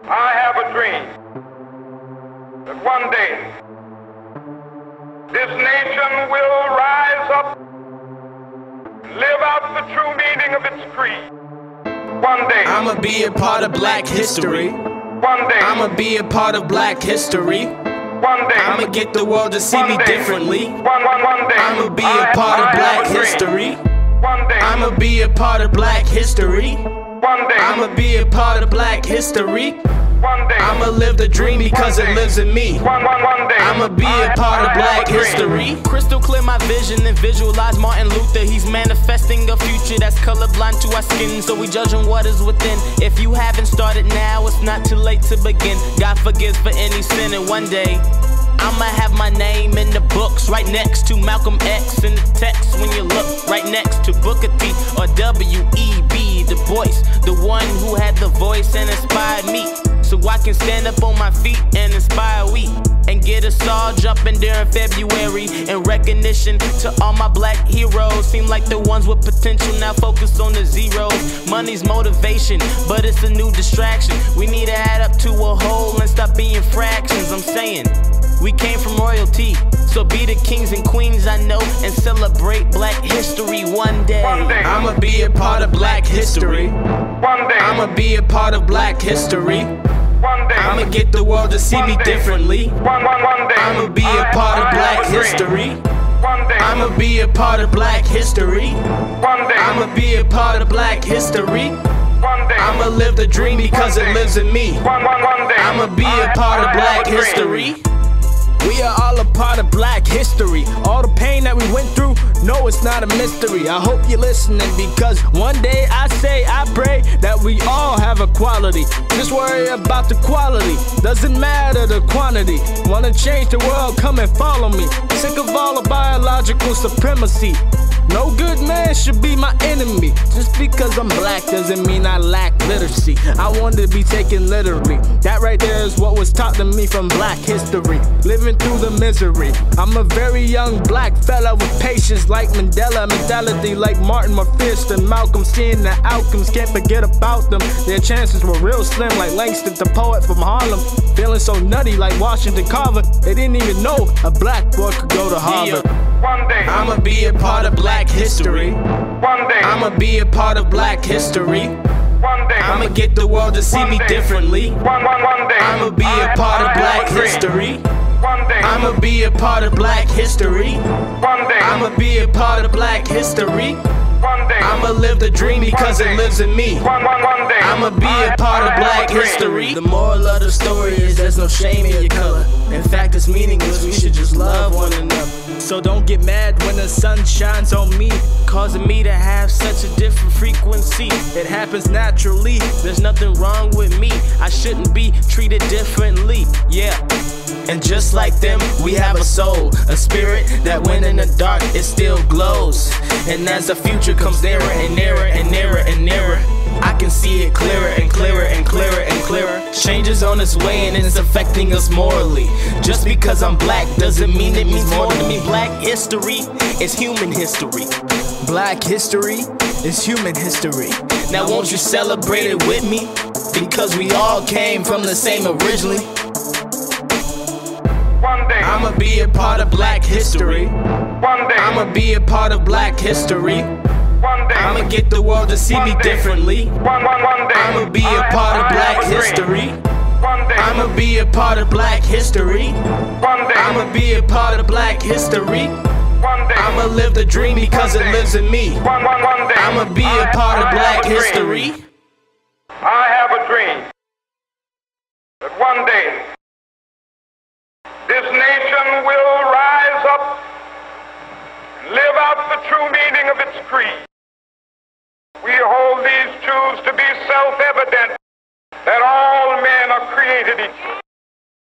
I have a dream that one day this nation will rise up, live out the true meaning of its creed. One day I'ma be a part of black history. One day I'ma be a part of black history. One day I'ma get the world to see me differently. One day I'ma be a part of black history. One day I'ma be a part of black history. One day I'ma be a part of black history. One day I'ma live the dream because it lives in me. One day I'ma be a part of black history. Crystal clear my vision and visualize Martin Luther. He's manifesting a future that's colorblind to our skin, so we judging what is within. If you haven't started now, it's not too late to begin. God forgives for any sin, and one day I'ma have my name in the books, right next to Malcolm X in the text. When you look right next to Booker T or W.E.B. Du Bois, the one who had the voice and inspired me, so I can stand up on my feet and inspire we, and get us all jumping during February. In recognition to all my black heroes, seem like the ones with potential now focus on the zeros. Money's motivation, but it's a new distraction. We need to add up to a whole and stop being fractions. I'm saying we came from royalty, so be the kings and queens I know and celebrate black history one day. I'ma be a part of black history. One day I'ma be a part of black history. One day I'ma get the world to see me differently. One day I'ma be a part of black history. One day I'ma be a part of black history. One day I'ma be a part of black history. One day I'ma live the dream because it lives in me. One day I'ma be a part of black history. We are all a part of black history. All the pain that we went through, no, it's not a mystery. I hope you're listening, because one day I pray that we all have equality. Just worry about the quality, doesn't matter the quantity. Wanna change the world, come and follow me. Sick of all the biological supremacy. No good man should be my enemy. Just because I'm black doesn't mean I lack literacy. I want to be taken literally. That right there is what was taught to me from black history. Living through the misery. I'm a very young black fella with patience like Mandela, mentality like Martin, more fierce than Malcolm. Seeing the outcomes, can't forget about them. Their chances were real slim like Langston, the poet from Harlem. Feeling so nutty like Washington Carver. They didn't even know a black boy could go to Harvard. One day I'ma be a part of black history. One day I'ma be a part of black history. One day I'ma get the world to see me differently. One day I'ma be a part of black history. One day I'ma be a part of black history. One day I'ma be a part of black history. One day I'ma live the dream because it lives in me. One day I'ma be a part of black history. The moral of the story is there's no shame in your color. In fact, it's meaningless, we should just love one another. So don't get mad when the sun shines on me, causing me to have such a different frequency. It happens naturally, there's nothing wrong with me. I shouldn't be treated differently, yeah. And just like them, we have a soul, a spirit that when in the dark, it still glows. And as the future comes nearer and nearer and nearer and nearer, I can see it clearer and clearer and clearer and clearer. Change is on its way and it's affecting us morally. Just because I'm black doesn't mean it means more to me. Black history is human history. Black history is human history. Now won't you celebrate it with me? Because we all came from the same originally. One day I'ma be a part of black history. One day I'ma be a part of black history. One day I'ma get the world to see me differently. One day I'ma be a part of black history. One day I'ma be a part of black history. One day I'ma be a part of black history. One day I'ma live the dream because it lives in me. One day I'ma be a part of black history. I have a dream that one day this nation will rise up and live out the true meaning of its creed. We hold these truths to be self-evident, that all men are created equal.